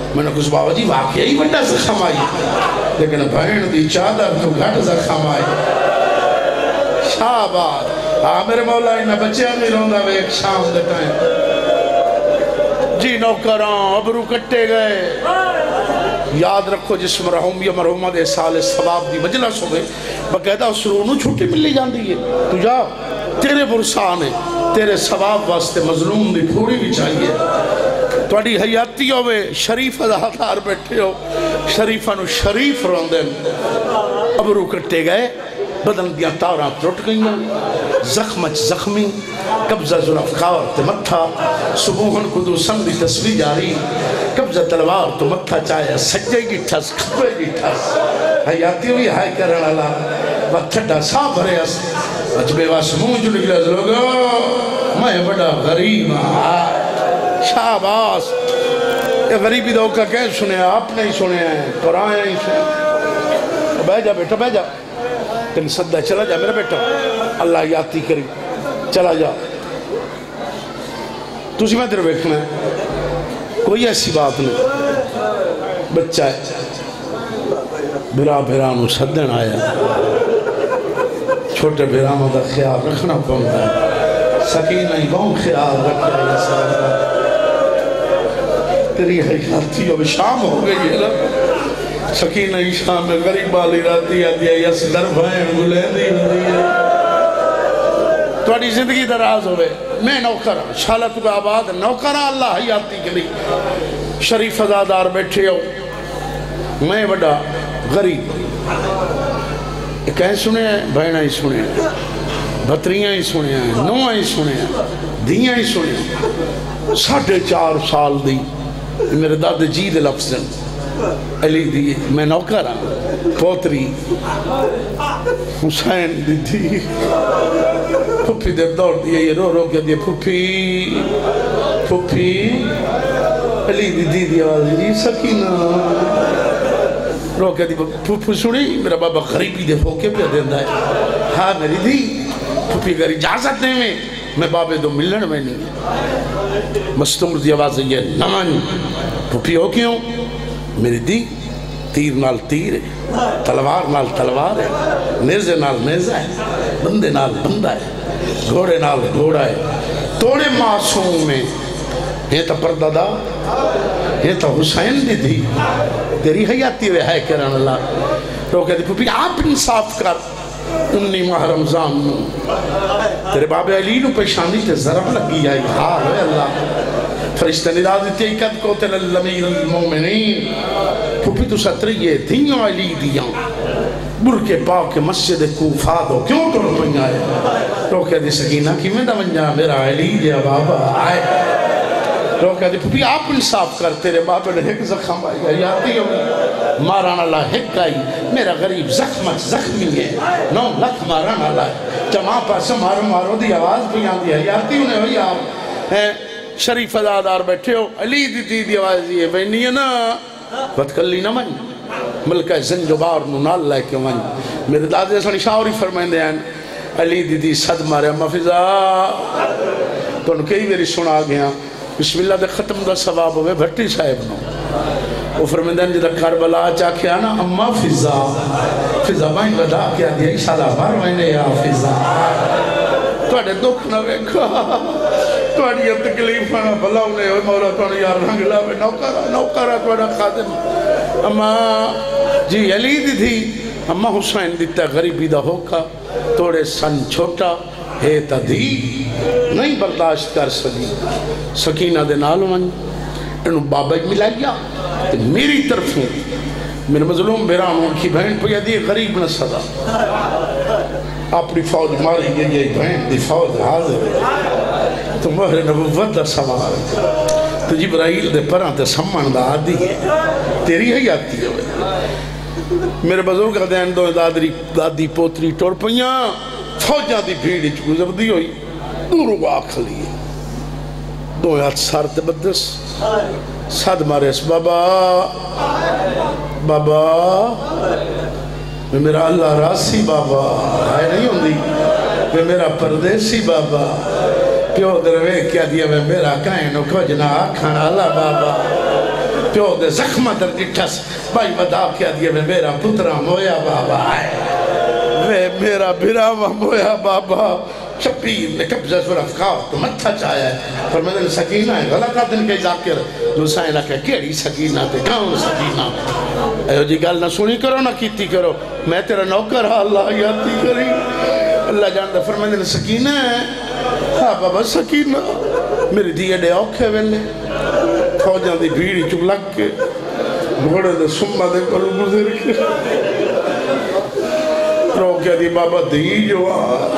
میں نے کچھ بابا جی واقعی بڑا زخم آئی لیکن بہن دی چادر تو گھٹ زخم آئی شاباد میرے مولا انہیں بچے ہمیں روندہ وے ایک شام دٹائیں جی نوکران ابرو کٹے گئے یاد رکھو جس مرحوم یا مرحومہ دے سال ثواب دی مجلس ہوئے بقیدہ اس رونو چھوٹی ملی جاندی ہے تو جا تیرے برسان ہے تیرے ثواب واسطے مظلوم دی پھوڑی بھی چاہیے توڑی حیاتی ہوئے شریف ازادار بیٹھے ہو شریفہ نو شریف روندے ابرو کٹے گئے بدن دیا تاراں ٹوٹ گئیں زخمچ زخمی قبضہ ذوالفقار تے متھا صبحن قدو سمدی تسبیح جاری قبضہ تلوار تو متھا چاہے سجے گی ٹھس کھپے گی ٹھس حیاتی ہوئی ہائے کرن اللہ وقتھڑا سا بھرے اس اجبے واسمون جو نکلے از لوگو میں بڑا غریب شاباس یہ غریبی دو کا کہیں سنے آپ نہیں سنے ہیں قرآن نہیں سنے بہ جا بیٹا بہ جا تین صدہ چلا جا میرا بیٹا اللہ یاتی کری چلا جا تُسی میں تیرے بیٹھنا ہے کوئی ایسی بات نہیں بچہ ہے بھیرانو صدن آیا چھوٹے بھیرانوں دا خیال رکھنا پڑتا ہے سکینہ ہی بہن خیال رکھنا ہے سارا تیری حیاتی اب شام ہو گئی ہے نا سکینہ ہی شام میں غریب بالی راتی آتی ہے یس در بھائن گلین دی ہے توڑی زندگی دراز ہوئے میں نوکر شالت کو آباد نوکر اللہ حیاتی کے لیے شریف ازادار بیٹھے ہو میں بڑا غریب کہیں سنے ہیں بہنہ ہی سنے ہیں بھتریاں ہی سنے ہیں نوہ ہی سنے ہیں دیاں ہی سنے ہیں 4.5 سال دی میرے داد جی دے لفظن علی دی میں نوکر ہاں پوتری حسین دی تھی پھپی دے دوڑ دیا یہ رو رو کے دیا پھپی پھپی علی دی آواز جی سکینہ رو کے دیا پھپی سنی میرا بابا غریبی دے پھوکے پہ دیندہ ہے ہاں میری دی پھپی اگر اجازت نہیں میں بابے دو ملن میں نہیں مستمر دی آواز یہ نمن پھپی ہو کیوں میری دی تیر نال تیر ہے تلوار نال تلوار ہے نیزے نال نیزہ ہے بندے نال بندہ ہے گھوڑے نال گھوڑا ہے توڑے معصوم میں یہ تا پردادا یہ تا حسین دی دی تیری حیاتی ہوئے ہے کرن اللہ تو کہتے پھوپی آپ انصاف کر 19 ماہ رمضان میں تیرے باب علی نو پیشاندی تے ضرب لگی آئی حال ہے اللہ فرشتہ ندا دیتے قد قتل الامیر المومنین پھوپی تو ستریے دھیاں علی دیاں برکے پاک مسجد کوفہ دو کیوں تو رپنگ آئے تو کہتے سکینہ کی میں دونجا میرا علی دیا بابا آئے تو کہتے پھوپی آپ انصاف کر تیرے بابا نے ایک زخم آئی گا یاتی ہوئی ماران اللہ حق آئی میرا غریب زخمی ہے 9 لکھ ماران اللہ ہے جمع پاس مارو دی آواز بھی آن دیا یاتی انہیں ہوئی آپ شریف ازادار بیٹھے ہو علی دی آواز یہ بینی ہے نا بدکلی نہ من ملکہ زنجبار نال لے کے من میرے دادے سنی شاوری فرمائیں دے ہیں علی دی صد مارے اما فضا تو انہوں کئی میری سنا گیا بسم اللہ دے ختم دا ثواب ہوئے بھٹی صاحب نو وہ فرمائیں دے ہیں جدہ کربلا چاکھے آنا اما فضا بائیں ودا کیا دیا اشارہ بار مہینے یا فضا توڑے دکھ نہ ویکھا توڑی اب تکلیفانا بھلا انہیں ہوئے مولا توڑی یار رنگ لاوے نوکرہ توڑا خادم اما جی علی دی تھی اما حسین دیتا غریبی دا ہوکا توڑے سن چھوٹا ہے تا دی نہیں برداشت کر سکی سکینہ دے نالو من انہوں بابا ملا گیا میری طرف میرے مظلوم بیران ان کی بہن پہ دی غریب نہ صدا اپنی فوج ماری گئی یہ بہن دی فوج حاضر ہے تو مہر نبوت دا سوال تو جبرائیل دے پران تے سمان دا آدھی ہے تیری حیاتی ہے میرے بزرگ دین دو دادی پوتری ٹور پہیاں فوجاں دی بھیڑی گزر دی ہوئی دورو آکھ لی دو ہاتھ سار تے بدس ساد مارے اس بابا بابا میں میرا اللہ راسی بابا آئے نہیں ہوں دی میں میرا پردیسی بابا پیو دروے کیا دیا میں میرا کائنو کھوجنا کھانا اللہ بابا پیو دے زخمہ در جٹھس بھائی ودا کیا دیئے میں میرا پترہ مویا بابا آئے میرا براوہ مویا بابا شبیر نے قبضہ افکار تو متھا چاہیا ہے فرمائے دن سکینہ ہے غلط آدن کے ذاکر جو سائنہ کہ کیڑی سکینہ تے کون سکینہ اے جی گل نہ سنی کرو نہ کیتی کرو میں تیرا نوکر اللہ یادی کری اللہ جاندہ فرمائے دن سکینہ ہے ہاں بابا سکینہ میری دیئے دے اوکھے ویلے فوجاں دی بھیڑی چک لگ کے گھوڑے دے سمبا دے کرو گزر کے رو کیا دی بابا دی جو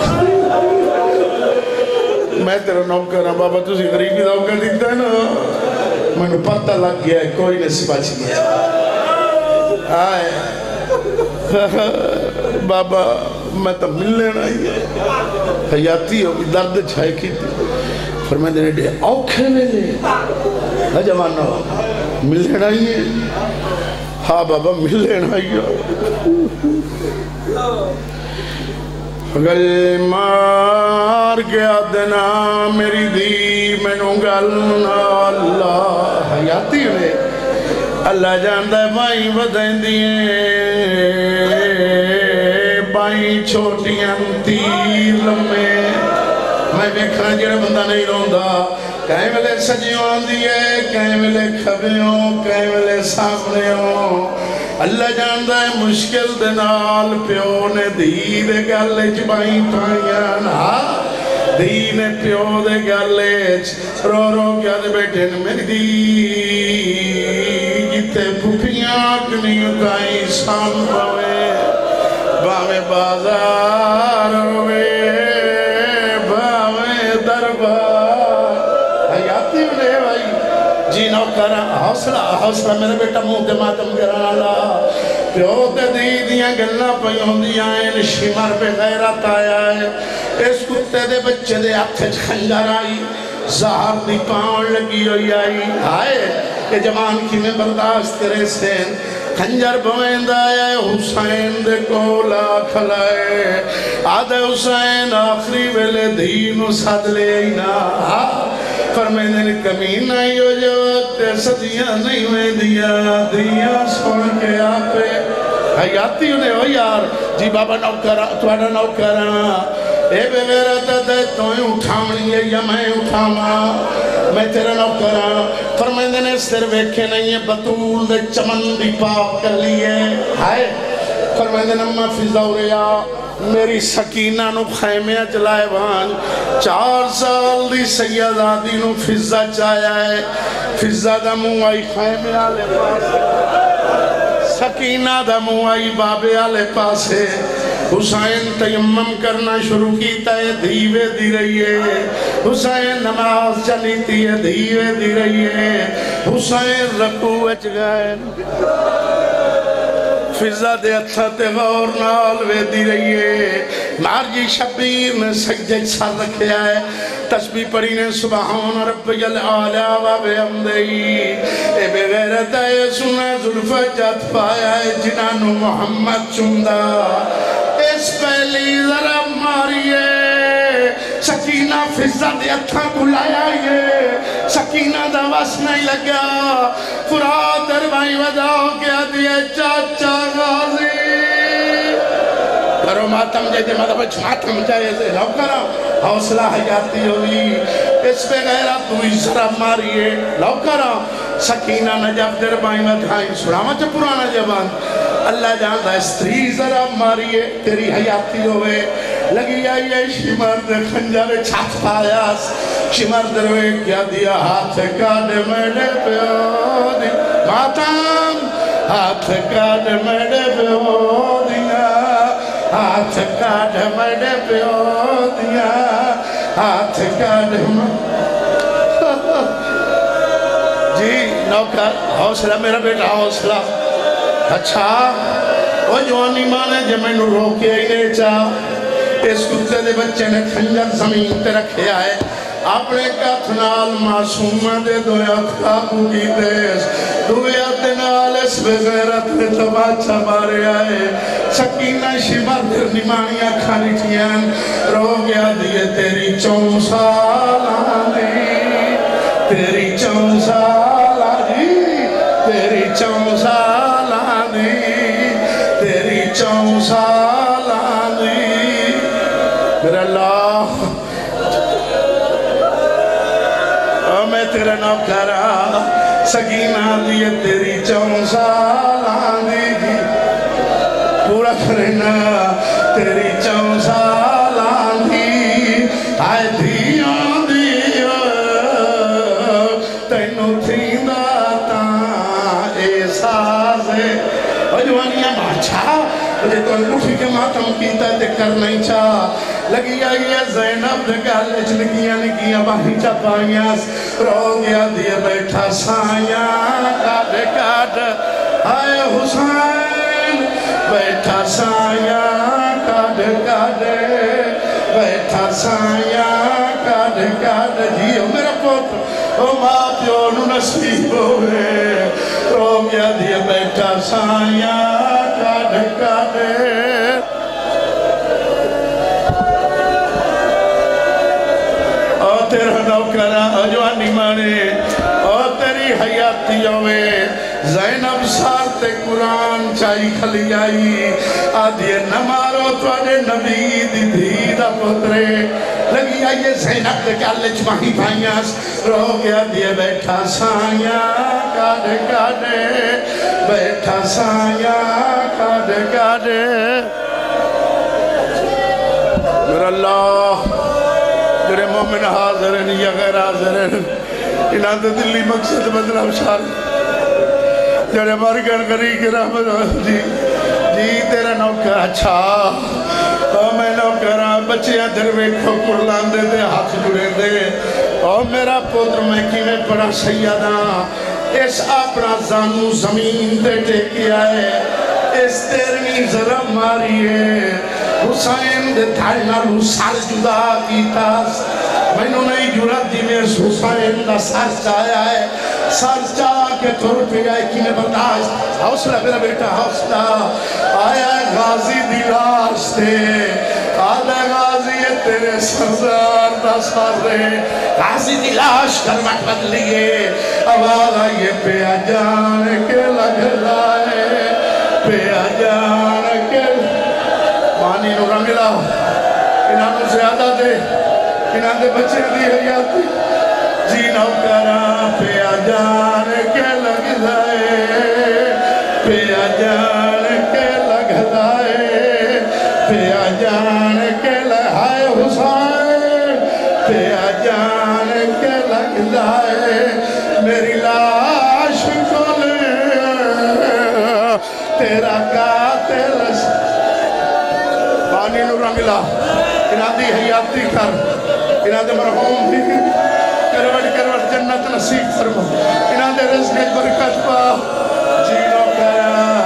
میں تیرا نوکر ہاں بابا تُسی غریبی نوکر دیتا ہے نا میں نے پتہ لگ گیا ہے کوئی نے سپاچ گیا آئے بابا میں تو مل لینا ہی ہے حیاتی ہو درد چھائے کی تھی فرمائے دینے دے اوکھے میں لے جوانو مل لینا ہی ہے ہاں بابا مل لینا ہی ہے گل مار گیا دینا میری دی مینوں گلنا اللہ حیاتی ہوئے اللہ جاندہ ہے بائیں بدائیں دیئے بائیں چھوٹیاں تیر لمے میں بیکھنا جڑا بندہ نہیں روندہ کہیں ملے سجیوں دیئے کہیں ملے کھبیوں کہیں ملے سامنےوں اللہ جاندہ ہے مشکل دنال پیو نے دی دے گالے چبائیں پائیاں دی نے پیو دے گالے رو رو کیا دے بیٹھے میری دی جتے پھوپیاں کنی اکائی سان باوے باوے بازار ہوئے باوے دربار حیاتی انہیں بھائی جی نوکرہ حوصلہ میرے بیٹا منہ دے ماتم گرانا پیو دے دی دیاں گلنا پیوں دیاں ان شمار پہ غیرت آیا ہے اس کتے دے بچے دے آتھے خنجر آئی زہر دی پاؤں لگی ہوئی آئی آئے کہ جوان کی میں برداشت تیرے سین خنجر بویند آیا ہے حسین دے کولا کھلائے آدھے حسین آخری ویلے دینو ساتھ لے اینا فرمائے دن کمین آئی ہو جو تے صدیاں نہیں ہوئے دیا سن کے آپے حیاتی انہیں ہو یار جی بابا نوکرہ توڑا نوکرہ اے بے غیرت دے تویں اٹھامنی ہے یا میں اٹھاما میں تیرا نوکرہ فرمائے دن اس تیر ویکھے نہیں ہے بطول دے چمن دی پاک کر لیے ہائے فرمائے دن اممہ فضا ریا میری سکینہ نو خیمیہ جلائے بھان 4 سال دی سیدادی نو فضا چایا ہے فضا دا منہ آئی خیمیہ آلے پاس سکینہ دا منہ آئی بابے آلے پاس ہے حسین تیمم کرنا شروع کیتا ہے دھیوے دی رہی ہے حسین نماز چلیتی ہے دھیوے دی رہی ہے حسین رکوع اچ گئے فضا دے اتھا تے غور نال وے دی رہی ہے مارجی شبیر نے سجدے سر رکھے آئے تسبیح پڑھی نے سبحان ربی العالی و بحمدہی اے بے غیرت ہے سنہ ظلفہ جات پایا ہے جنانو محمد چندہ اس پہلی ذرا ماریے سکینہ فضا دے اتھا کو لایا یہ سکینہ دا وس نہیں لگا فرات اربائی وداؤ کیا دیئے چاچا غازی کرو ماتم جے دے مطلب ماتم جائے سے لو کرو حوصلہ حیاتی ہوئی اس پہ غیرت ہوئی ذرا ماریے لو کرو سکینہ نجف در بائی ودھائیں سناما چا پرانا جبان اللہ جاندہ استری ذرا ماریے تیری حیاتی ہوئے لگی آئیے شمر در خنجر چھت پایاس شمر در وے کیا دیا ہاتھ کاڑ میڈے پہ ہو دی ماتم ہاتھ کاڑ میڈے پہ ہو دیا ہاتھ کاڑ میڈے پہ ہو دیا ہاتھ کاڑ جی نوکر حوصلہ میرا بیٹا حوصلہ اچھا وہ جوانی مانے جب میں نو روکے ہی نہیں چاہ اس کتے دے بچے نے خنجر زمین تے رکھے آئے اپنے کاتنال معصومہ دے دویات کابو کی دیس دویات نال اس بغیرت نے تباچہ مارے آئے سکینہ شمر در نمانیاں کھانی ٹھیاں رو گیا دیئے تیری 4 سال آنی تیری 4 سال آنی تیری 4 سالاں دی تیری 4 سالاں دی میرا اللہ میں تیرا نوکرا سکینہ دی تیری 4 سالاں دی پورا کرنا تیری 4 سالاں دی آئے دھیاں دیا تینوں تھیندا تاں احساس ہے جوانیاں ماچھا مجھے تو انگوٹھی کے ماتم کیتا تے کر نہیں چاہ لگی آئی ہے زینب دے گالج لگیاں نکیاں باہی چپائیاں رو گیا دیا بیٹھا سائیاں کاڑ کاڑ آئے حسین بیٹھا سائیاں کاڑ کاڑ بیٹھا سائیاں کاڑ کاڑ جیو میرا پوتر او ماں پیو نو نصیب ہوئے رو گیا دیا بیٹھا سائیاں کاڑ کاڑ تیرا نوکرہ جوانی مانے اور تیری حیاتی ہوئے زینب سارتے قرآن چاہی کھلی آئی آدھیے نمارو توڑے نبی دی دھیدہ پترے لگی آئیے زینب دے کالج ماہی بھائیاں رو گیا دیے بیٹھا سائیاں کاڑے کاڑے بیٹھا سائیاں کاڑے کاڑے میرا اللہ جڑے مومن حاضر ہیں یا غیر حاضر ہیں انہاں دے دلی مقصد بدلام شار جڑے مرگر کری کے رحمت جی تیرا نوکر اچھا میں نوکرہ بچیاں دروے کھوکر لاندے دے ہاتھ جڑے دے اور میرا پوتر میں کیویں پڑا سیدہ اس اپنا زانو زمین دے ٹیکی آئے اس تیرمی ذرا ماری ہے حسین دے تھائنا رو سار جدا کیتا میں نے نہیں جرات دی میں حسین دا سار چاہیا ہے سار چاہ کے تھوڑ پہ آئے کی میں برداشت حوصلہ میرا بیٹا حوصلہ آیا غازی دی لاش تے آدھا غازی تیرے سردار دا سار رہے غازی دی لاش کرمٹ بدلیے آواز آئیے پہ جان کے لگ لائے پہ جان کے پانی نو رنگلا انہاں نو زیادہ دے انہاں دے بچے دی حیاتی جی نوکرہ پہ جان کے لگ دائے پہ جان کے لگ دائے پہ جان کے لہائے حسین پہ جان کے لگ دائے میری لاش کو لے تیرا قاتل پانی نو رنگلا انہاں دی حیاتی کر انہاں دے مرحوم بھی کروڑ جنت نصیب فرما انہاں دے رزق برکت پا جی نوکرہ